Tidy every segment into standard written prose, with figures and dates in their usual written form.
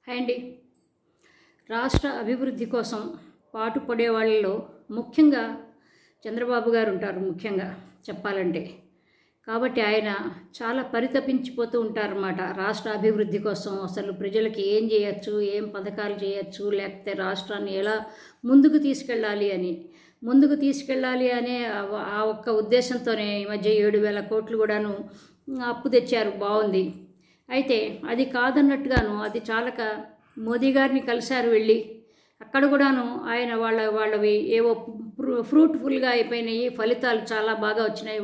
Hi అండి. రాష్ట్ర అభివృద్ధి కోసం పాటుపడే వాళ్ళలో ముఖ్యంగా చంద్రబాబు గారు ఉంటారు. ముఖ్యంగా చెప్పాలంటే కాబట్టి ఆయన చాలా పరితపించిపోతూ ఉంటారన్నమాట. రాష్ట్ర అభివృద్ధి కోసం అసలు ప్రజలకి ఏం చేయొచ్చు, ఏం పథకాలు చేయొచ్చు, లేకపోతే రాష్ట్రాన్ని ఎలా ముందుకు తీసుకెళ్ళాలి అనే ఆ ఒక్క ఉద్దేశంతోనే ఈ మధ్య 7,000 కోట్లు కూడాను అప్పు తెచ్చారు. బాగుంది. అయితే అది కాదన్నట్టుగాను అది చాలక మోదీ గారిని కలిశారు. వెళ్ళి అక్కడ కూడాను ఆయన వాళ్ళవి ఏవో ఫ్రూట్ఫుల్గా అయిపోయినాయి, ఫలితాలు చాలా బాగా వచ్చినాయి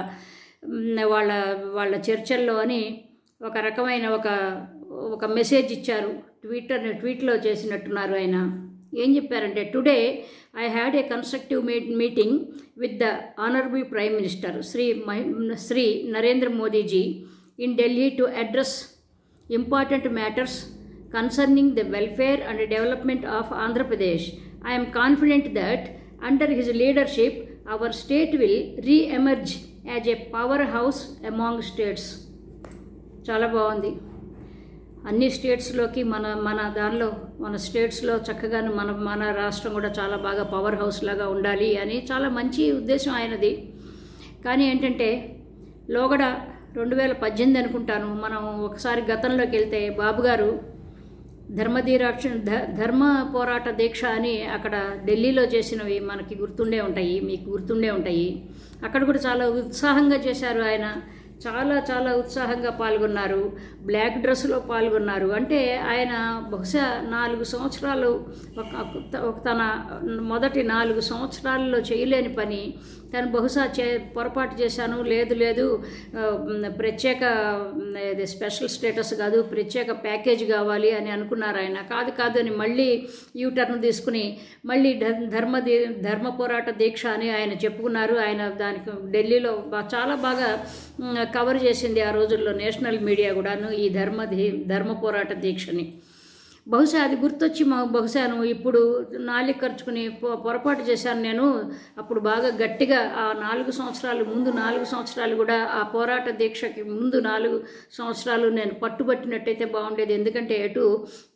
వాళ్ళ చర్చల్లో అని ఒక రకమైన ఒక మెసేజ్ ఇచ్చారు. ట్వీట్లో చేసినట్టున్నారు. ఆయన ఏం చెప్పారంటే, today I had a constructive meeting with the honourable prime minister Shri Narendra Modiji in Delhi to address important matters concerning the welfare and development of Andhra Pradesh. I am confident that under his leadership our state will re-emerge as a powerhouse among states. చాలా బాగుంది. అన్ని స్టేట్స్లోకి మన స్టేట్స్లో చక్కగాను మన రాష్ట్రం కూడా చాలా బాగా పవర్ హౌస్ లాగా ఉండాలి అని చాలా మంచి ఉద్దేశం ఆయనది. కానీ ఏంటంటే లోగడ 2018 అనుకుంటాను, మనం ఒకసారి గతంలోకి వెళ్తే బాబు గారు ధర్మ పోరాట దీక్ష అని అక్కడ ఢిల్లీలో చేసినవి మనకి గుర్తుండే ఉంటాయి, మీకు గుర్తుండే ఉంటాయి. అక్కడ కూడా చాలా ఉత్సాహంగా చేశారు. ఆయన చాలా చాలా ఉత్సాహంగా పాల్గొన్నారు. బ్లాక్ డ్రెస్లో పాల్గొన్నారు. అంటే ఆయన బహుశా 4 సంవత్సరాలు తన మొదటి 4 సంవత్సరాల్లో చేయలేని పని తను బహుశా పొరపాటు చేశాను, లేదు ప్రత్యేక స్పెషల్ స్టేటస్ కాదు, ప్రత్యేక ప్యాకేజ్ కావాలి అని అనుకున్నారు. ఆయన కాదు అని మళ్ళీ యూటర్న్ తీసుకుని మళ్ళీ ధర్మ పోరాట దీక్ష అని ఆయన చెప్పుకున్నారు. ఆయన దానికి ఢిల్లీలో చాలా బాగా కవర్ చేసింది ఆ రోజుల్లో నేషనల్ మీడియా కూడాను ఈ ధర్మ పోరాట దీక్షని. బహుశా అది గుర్తొచ్చి బహుశాను ఇప్పుడు నాలుగు ఖర్చుకుని పొరపాటు చేశాను నేను. అప్పుడు బాగా గట్టిగా ఆ 4 సంవత్సరాలు ముందు 4 సంవత్సరాలు కూడా ఆ పోరాట దీక్షకి ముందు 4 సంవత్సరాలు నేను పట్టుబట్టినట్టయితే బాగుండేది. ఎందుకంటే ఎటు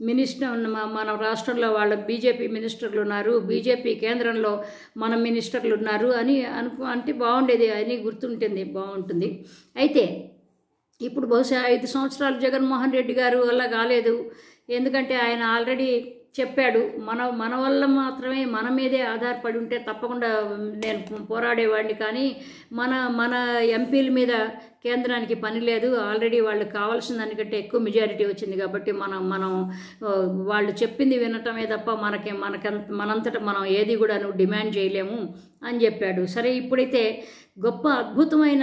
మన రాష్ట్రంలో వాళ్ళ బీజేపీ మినిస్టర్లు ఉన్నారు, బీజేపీ కేంద్రంలో మన మినిస్టర్లు ఉన్నారు అని అంటే బాగుండేది అని గుర్తుంటుంది, బాగుంటుంది. అయితే ఇప్పుడు బహుశా 5 సంవత్సరాలు జగన్మోహన్ రెడ్డి గారు వల్ల కాలేదు. ఎందుకంటే ఆయన ఆల్రెడీ చెప్పాడు, మన వల్ల మాత్రమే మన మీదే ఆధారపడి ఉంటే తప్పకుండా నేను పోరాడేవాడిని, కానీ మన ఎంపీల మీద కేంద్రానికి పని లేదు. ఆల్రెడీ వాళ్ళకి కావాల్సిన దానికంటే ఎక్కువ మెజారిటీ వచ్చింది కాబట్టి మనం వాళ్ళు చెప్పింది వినటమే తప్ప మనంతటా మనం ఏది కూడా డిమాండ్ చేయలేము అని చెప్పాడు. సరే, ఇప్పుడైతే గొప్ప అద్భుతమైన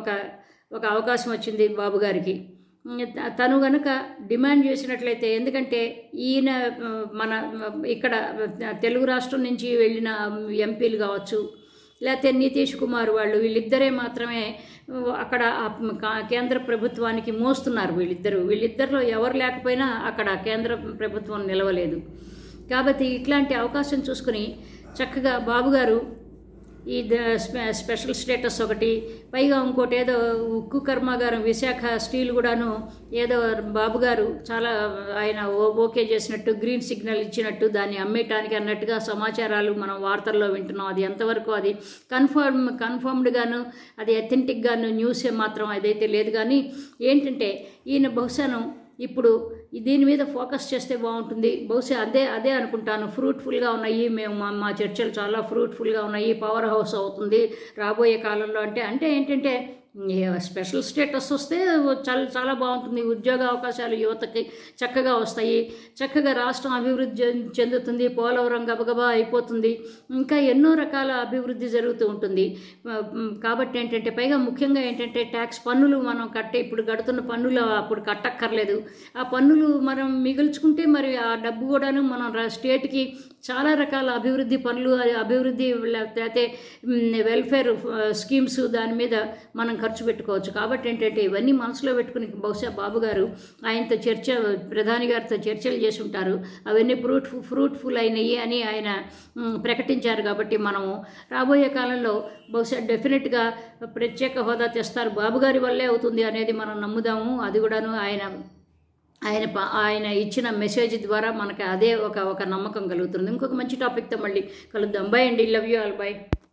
ఒక అవకాశం వచ్చింది బాబు గారికి. తను గనక డిమాండ్ చేసినట్లయితే, ఎందుకంటే ఈయన మన ఇక్కడ తెలుగు రాష్ట్రం నుంచి వెళ్ళిన ఎంపీలు కావచ్చు, లేకపోతే నితీష్ కుమార్ వీళ్ళిద్దరే మాత్రమే అక్కడ కేంద్ర ప్రభుత్వానికి మోస్తున్నారు. వీళ్ళిద్దరిలో ఎవరు లేకపోయినా అక్కడ కేంద్ర ప్రభుత్వం నిలవలేదు. కాబట్టి ఇట్లాంటి అవకాశం చూసుకుని చక్కగా బాబు గారు ఈ స్పెషల్ స్టేటస్ ఒకటి, పైగా ఇంకోటి ఏదో ఉక్కు కర్మాగారం విశాఖ స్టీల్ కూడాను ఏదో బాబు గారు చాలా ఆయన ఓకే చేసినట్టు, గ్రీన్ సిగ్నల్ ఇచ్చినట్టు దాన్ని అమ్మేయటానికి అన్నట్టుగా సమాచారాలు మనం వార్తల్లో వింటున్నాం. అది ఎంతవరకు అది కన్ఫర్మ్డ్గాను అది అథెంటిక్గాను న్యూస్ మాత్రం అదైతే లేదు. కానీ ఏంటంటే ఈయన బహుశాను ఇప్పుడు దీని మీద ఫోకస్ చేస్తే బాగుంటుంది. బహుశా అదే అనుకుంటాను. ఫ్రూట్ఫుల్గా ఉన్నాయి, మా చర్చలు చాలా ఫ్రూట్ఫుల్గా ఉన్నాయి, పవర్ హౌస్ అవుతుంది రాబోయే కాలంలో. అంటే ఏంటంటే స్పెషల్ స్టేటస్ వస్తే చాలా బాగుంటుంది. ఉద్యోగ అవకాశాలు యువతకి చక్కగా వస్తాయి, చక్కగా రాష్ట్రం అభివృద్ధి చెందుతుంది, పోలవరం గబగబా అయిపోతుంది, ఇంకా ఎన్నో రకాల అభివృద్ధి జరుగుతూ ఉంటుంది. కాబట్టి ఏంటంటే పైగా ముఖ్యంగా ఏంటంటే ట్యాక్స్ పన్నులు మనం ఇప్పుడు కడుతున్న పన్నులు అప్పుడు కట్టక్కర్లేదు. ఆ పన్నులు మనం మిగుల్చుకుంటే మరి ఆ డబ్బు కూడాను మనం స్టేట్కి చాలా రకాల అభివృద్ధి పనులు, అభివృద్ధి లేకపోతే వెల్ఫేర్ స్కీమ్స్ దాని మీద మనం ఖర్చు పెట్టుకోవచ్చు. కాబట్టి ఏంటంటే ఇవన్నీ మనసులో పెట్టుకుని బహుశా బాబు గారు ఆయనతో ప్రధాని గారితో చర్చలు చేసి ఉంటారు. అవన్నీ ఫ్రూట్ఫుల్ అయినాయి అని ఆయన ప్రకటించారు. కాబట్టి మనము రాబోయే కాలంలో బహుశా డెఫినెట్గా ప్రత్యేక హోదా తెస్తారు, బాబు గారి వల్లే అవుతుంది అనేది మనం నమ్ముదాము. అది కూడాను ఆయన ఆయన ఇచ్చిన మెసేజ్ ద్వారా మనకి అదే ఒక నమ్మకం కలుగుతుంది. ఇంకొక మంచి టాపిక్తో మళ్ళీ కలుద్దాం. బై అండి. Love you all. బై.